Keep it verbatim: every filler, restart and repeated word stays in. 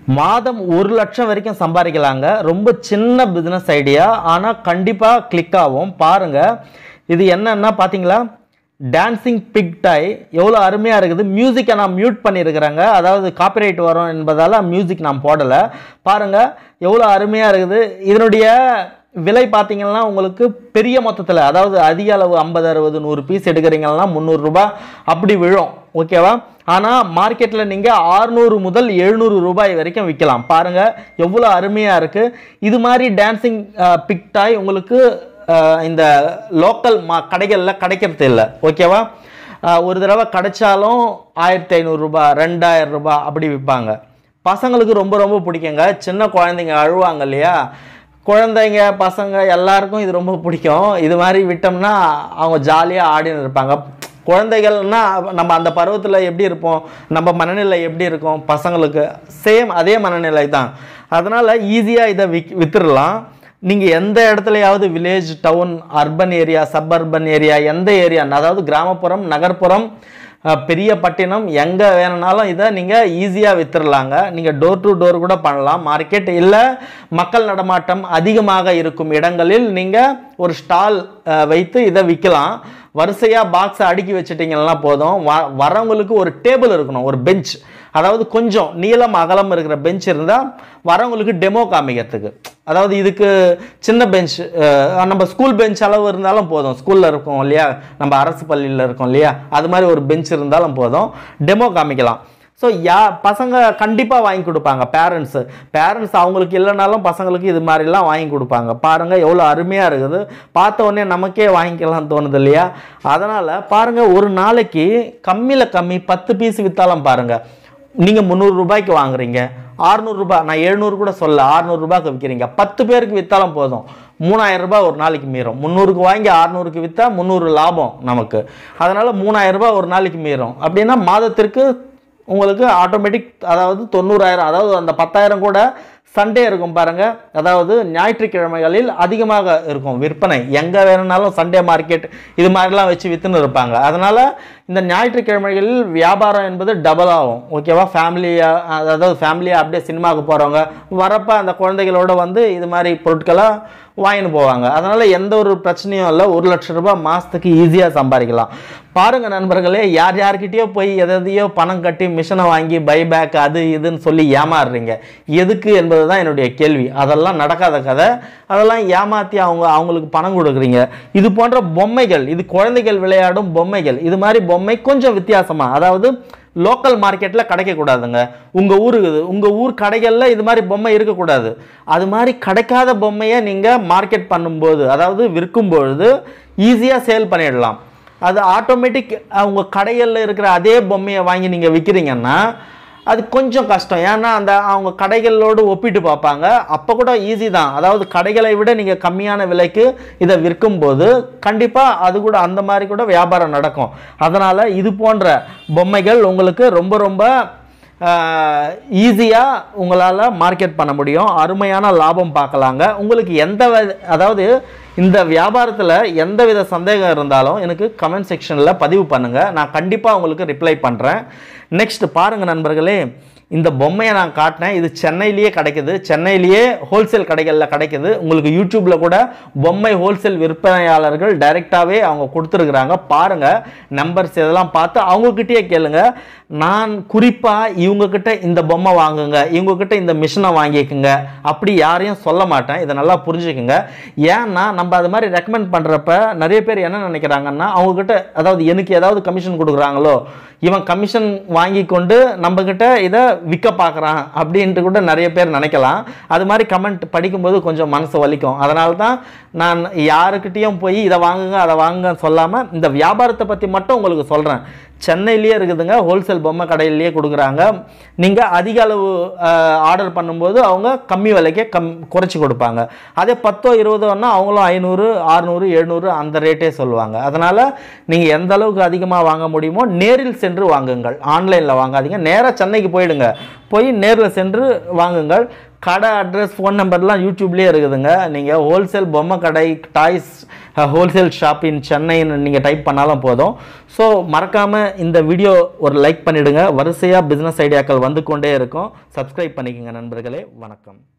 மாதம் ஒரு லட்சம் வரைக்கும் சம்பாதிக்கலாங்க. ரொம்ப சின்ன பிஸ்னஸ் ஐடியா, ஆனால் கண்டிப்பாக கிளிக் ஆகும். பாருங்கள், இது என்னன்னா பார்த்தீங்களா, டான்சிங் பிக் டாய் எவ்வளோ அருமையாக இருக்குது. மியூசிக்கை நான் மியூட் பண்ணியிருக்கிறேங்க, அதாவது காப்பிரைட் வரும் என்பதால் மியூசிக் நான் போடலை. பாருங்கள் எவ்வளோ அருமையாக இருக்குது. இதனுடைய விலை பார்த்தீங்கன்னா உங்களுக்கு பெரிய மொத்தத்தில், அதாவது அதிக அளவு ஐம்பது அறுபது நூறு பீஸ் எடுக்கிறீங்கன்னா முந்நூறுரூபா அப்படி விழும், ஓகேவா. ஆனால் மார்க்கெட்டில் நீங்கள் ஆறுநூறு முதல் எழுநூறு ரூபாய் வரைக்கும் விற்கலாம். பாருங்கள் எவ்வளோ அருமையாக இருக்குது. இது மாதிரி டான்சிங் பிக் டாய் உங்களுக்கு இந்த லோக்கல் மா கடைகளில் கிடைக்கிறது இல்லை, ஓகேவா. ஒரு தடவை கிடைச்சாலும் ஆயிரத்தி ஐநூறுரூபா ரெண்டாயிரம் ரூபாய் அப்படி விற்பாங்க. பசங்களுக்கு ரொம்ப ரொம்ப பிடிக்குங்க. சின்ன குழந்தைங்க அழுவாங்க இல்லையா, குழந்தைங்க பசங்க எல்லாருக்கும் இது ரொம்ப பிடிக்கும். இது மாதிரி விட்டோம்னா அவங்க ஜாலியாக ஆடின்னு இருப்பாங்க. குழந்தைகள்னா நம்ம அந்த பருவத்தில் எப்படி இருப்போம், நம்ம மனநிலை எப்படி இருக்கும், பசங்களுக்கு சேம் அதே மனநிலை தான். அதனால் ஈஸியாக இதை விக் வித்துடலாம். நீங்கள் எந்த இடத்துலையாவது village, town, urban area, suburban area, எந்த ஏரியா, அதாவது கிராமப்புறம், நகர்ப்புறம், பெரிய பட்டினம், எங்கே வேணுனாலும் இதை நீங்கள் ஈஸியாக வித்துடலாங்க. நீங்கள் டோர் டு டோர் கூட பண்ணலாம். மார்க்கெட் இல்லை, மக்கள் நடமாட்டம் அதிகமாக இருக்கும் இடங்களில் நீங்கள் ஒரு ஸ்டால் வைத்து இதை விற்கலாம். வரிசையாக பாக்ஸை அடுக்கி வச்சுட்டிங்கன்னா போதும். வ வரவங்களுக்கு ஒரு டேபிள் இருக்கணும், ஒரு பெஞ்ச், அதாவது கொஞ்சம் நீளம் அகலம் இருக்கிற பெஞ்ச் இருந்தால் வரவங்களுக்கு டெமோ காமிக்கிறதுக்கு. அதாவது இதுக்கு சின்ன பெஞ்ச், நம்ம ஸ்கூல் பெஞ்ச் அளவு இருந்தாலும் போதும். ஸ்கூலில் இருக்கோம் இல்லையா, நம்ம அரசு பள்ளியில் இருக்கோம் இல்லையா, அது மாதிரி ஒரு பெஞ்ச் இருந்தாலும் போதும், டெமோ காமிக்கலாம். ஸோ யா பசங்க கண்டிப்பாக வாங்கி கொடுப்பாங்க. பேரண்ட்ஸு பேரண்ட்ஸ் அவங்களுக்கு இல்லைனாலும் பசங்களுக்கு இது மாதிரிலாம் வாங்கி கொடுப்பாங்க. பாருங்கள் எவ்வளோ அருமையாக இருக்குது. பார்த்த உடனே நமக்கே வாங்கிக்கலாம்னு தோணுது இல்லையா. அதனால் பாருங்கள், ஒரு நாளைக்கு கம்மியில் கம்மி பத்து பீஸ் விற்றாலும் பாருங்கள், நீங்கள் முந்நூறு ரூபாய்க்கு வாங்குறீங்க, ஆறுநூறுபா, நான் எழுநூறு கூட சொல்ல, ஆறுநூறுபாய்க்கு விற்கிறீங்க. பத்து பேருக்கு விற்றாலும் போதும், மூணாயிரம் ரூபாய் ஒரு நாளைக்கு மீறும். முந்நூறுக்கு வாங்கி ஆறுநூறுக்கு விற்றா முந்நூறு லாபம் நமக்கு. அதனால் மூணாயிரம் ரூபாய் ஒரு நாளைக்கு மீறும். அப்படின்னா மாதத்திற்கு உங்களுக்கு ஆட்டோமேட்டிக், அதாவது தொண்ணூறாயிரம், அதாவது அந்த பத்தாயிரம் கூட சண்டே இருக்கும் பாருங்கள், அதாவது ஞாயிற்றுக்கிழமைகளில் அதிகமாக இருக்கும் விற்பனை. எங்கே வேணும்னாலும் சண்டே மார்க்கெட் இது மாதிரிலாம் வச்சு விற்றுன்னு இருப்பாங்க. அதனால் இந்த ஞாயிற்றுக்கிழமைகளில் வியாபாரம் என்பது டபுள் ஆகும், ஓகேவா. ஃபேமிலியாக, அதாவது ஃபேமிலியாக அப்படியே சினிமாவுக்கு போகிறவங்க வரப்போ அந்த குழந்தைகளோடு வந்து இது மாதிரி பொருட்களை வாங்கின்னு போவாங்க. அதனால் எந்த ஒரு பிரச்சனையும் இல்லை. ஒரு லட்சம் ரூபாய் மாதத்துக்கு ஈஸியாக சம்பாதிக்கலாம். பாருங்கள் நண்பர்களே, யார் யார்கிட்டயோ போய் எதையோ பணம் கட்டி மிஷினை வாங்கி பைபேக் அது இதுன்னு சொல்லி ஏமாறுறீங்க. எதுக்கு என்பது தான் என்னுடைய கேள்வி. அதெல்லாம் நடக்காத கதை. அதெல்லாம் ஏமாற்றி அவங்க அவங்களுக்கு பணம் கொடுக்குறீங்க. இது போன்ற பொம்மைகள், இது குழந்தைகள் விளையாடும் பொம்மைகள், இது மாதிரி பொம்மை கொஞ்சம் வித்தியாசமாக, அதாவது லோக்கல் மார்க்கெட்டில் கிடைக்கக்கூடாதுங்க. உங்கள் ஊருக்கு, உங்கள் ஊர் கடைகளில் இது மாதிரி பொம்மை இருக்கக்கூடாது. அது மாதிரி கிடைக்காத பொம்மையை நீங்கள் மார்க்கெட் பண்ணும்போது, அதாவது விற்கும்பொழுது ஈஸியாக சேல் பண்ணிடலாம். அது ஆட்டோமேட்டிக் உங்கள் கடைகளில் இருக்கிற அதே பொம்மையை வாங்கி நீங்கள் விற்கிறீங்கன்னா அது கொஞ்சம் கஷ்டம். ஏன்னா அந்த அவங்க கடைகளோடு ஒப்பிட்டு பார்ப்பாங்க. அப்போ கூட ஈஸி தான், அதாவது கடைகளை விட நீங்கள் கம்மியான விலைக்கு இதை விற்கும்போது கண்டிப்பாக அது கூட அந்த மாதிரி கூட வியாபாரம் நடக்கும். அதனால் இது போன்ற பொம்மைகள் உங்களுக்கு ரொம்ப ரொம்ப ஈஸியாக உங்களால் மார்க்கெட் பண்ண முடியும். அருமையான லாபம் பார்க்கலாங்க. உங்களுக்கு எந்த, அதாவது இந்த வியாபாரத்தில் எந்த வித சந்தேகம் இருந்தாலும் எனக்கு கமெண்ட் செக்ஷனில் பதிவு பண்ணுங்கள், நான் கண்டிப்பாக உங்களுக்கு ரிப்ளை பண்ணுறேன். நெக்ஸ்ட் பாருங்கள் நண்பர்களே, இந்த பொம்மையை நான் காட்டினேன். இது சென்னையிலேயே கிடைக்குது, சென்னையிலேயே ஹோல்சேல் கடைகளில் கிடைக்குது. உங்களுக்கு யூடியூப்பில் கூட பொம்மை ஹோல்சேல் விற்பனையாளர்கள் டைரெக்டாகவே அவங்க கொடுத்துருக்குறாங்க. பாருங்கள், நம்பர்ஸ் இதெல்லாம் பார்த்து அவங்கக்கிட்டே கேளுங்க. நான் குறிப்பாக இவங்கக்கிட்ட இந்த பொம்மை வாங்குங்க, இவங்கக்கிட்ட இந்த மிஷினை வாங்கிக்குங்க அப்படி யாரையும் சொல்ல மாட்டேன். இதை நல்லா புரிஞ்சுக்குங்க. ஏன்னா நம்ம அது மாதிரி ரெக்கமெண்ட் பண்ணுறப்ப நிறைய பேர் என்ன நினைக்கிறாங்கன்னா, அவங்கக்கிட்ட, அதாவது எனக்கு ஏதாவது கமிஷன் கொடுக்குறாங்களோ, இவன் கமிஷன் வாங்கி கொண்டு நம்மக்கிட்ட இதை விற்க பார்க்குறான் அப்படின்ட்டு கூட நிறைய பேர் நினைக்கலாம். அது மாதிரி கமெண்ட் படிக்கும்போது கொஞ்சம் மனசு வலிக்கும். அதனால தான் நான் யாருக்கிட்டேயும் போய் இதை வாங்குங்க அதை வாங்குங்கன்னு சொல்லாமல் இந்த வியாபாரத்தை பற்றி மட்டும் உங்களுக்கு சொல்கிறேன். சென்னையிலேயே இருக்குதுங்க, ஹோல்சேல் பொம்மை கடையிலேயே கொடுக்குறாங்க. நீங்கள் அதிக அளவு ஆர்டர் பண்ணும்போது அவங்க கம்மி விலைக்கே கம் குறைச்சி கொடுப்பாங்க. அதே பத்தோ இருபதோன்னா அவங்களும் ஐநூறு அறுநூறு எழுநூறு அந்த ரேட்டே சொல்லுவாங்க. அதனால் நீங்கள் எந்த அளவுக்கு அதிகமாக வாங்க முடியுமோ நேரில் சென்று வாங்குங்கள், ஆன்லைனில் வாங்காதீங்க. நேராக சென்னைக்கு போயிடுங்க, போய் நேரில் சென்று வாங்குங்கள். கடை அட்ரஸ் ஃபோன் நம்பர்லாம் யூடியூப்லேயே இருக்குதுங்க. நீங்கள் ஹோல்சேல் பொம்மை கடை டாய்ஸ் ஹோல்சேல் ஷாப் இன் சென்னைன்னு நீங்கள் டைப் பண்ணாலும் போதும். ஸோ மறக்காமல் இந்த வீடியோ ஒரு லைக் பண்ணிவிடுங்க. வரிசையாக பிஸ்னஸ் ஐடியாக்கள் வந்து கொண்டே இருக்கும். சப்ஸ்கிரைப் பண்ணிக்கோங்க நண்பர்களே. வணக்கம்.